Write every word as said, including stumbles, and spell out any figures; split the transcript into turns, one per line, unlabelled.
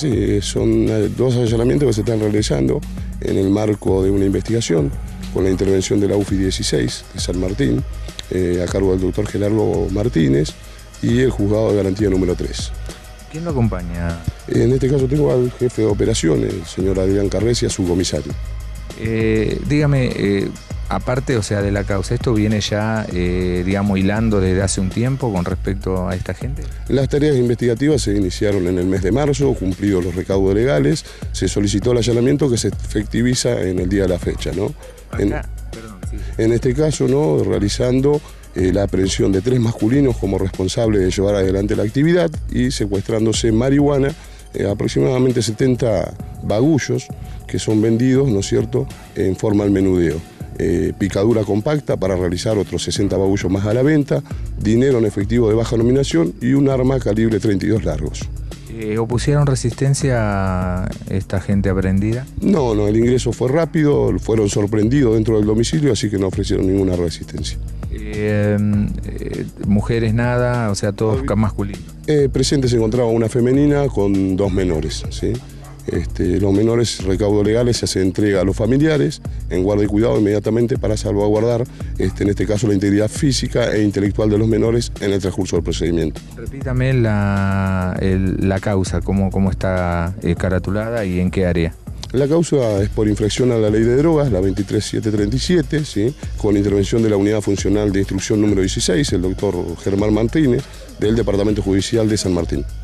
Sí, son dos allanamientos que se están realizando en el marco de una investigación con la intervención de la U F I dieciséis de San Martín, eh, a cargo del doctor Gerardo Martínez y el juzgado de garantía número tres.
¿Quién lo acompaña?
En este caso tengo al jefe de operaciones, el señor Adrián Carrecia, su comisario.
Eh, dígame, eh, aparte, o sea, de la causa, ¿esto viene ya, eh, digamos, hilando desde hace un tiempo con respecto a esta gente?
Las tareas investigativas se iniciaron en el mes de marzo, cumplidos los recaudos legales, se solicitó el allanamiento que se efectiviza en el día de la fecha, ¿no? En,
Perdón, sí.
en este caso, ¿no?, realizando eh, la aprehensión de tres masculinos como responsables de llevar adelante la actividad y secuestrándose marihuana, eh, aproximadamente setenta bagullos que son vendidos, ¿no es cierto?, en forma al menudeo. Eh, picadura compacta para realizar otros sesenta bagullos más a la venta, dinero en efectivo de baja nominación y un arma calibre treinta y dos largos.
Eh, ¿Opusieron resistencia a esta gente aprehendida?
No, no, el ingreso fue rápido, fueron sorprendidos dentro del domicilio, así que no ofrecieron ninguna resistencia.
Eh, eh, mujeres nada, o sea, todos masculinos.
Eh, presente se encontraba una femenina con dos menores, ¿sí? Este, los menores recaudos legales se hace entrega a los familiares en guardia y cuidado inmediatamente para salvaguardar, este, en este caso, la integridad física e intelectual de los menores en el transcurso del procedimiento.
Repítame la, el, la causa, cómo, cómo está eh, caratulada y en qué área.
La causa es por infracción a la ley de drogas, la veintitrés mil setecientos treinta y siete, ¿sí?, con intervención de la Unidad Funcional de Instrucción número dieciséis, el doctor Germán Martínez, del Departamento Judicial de San Martín.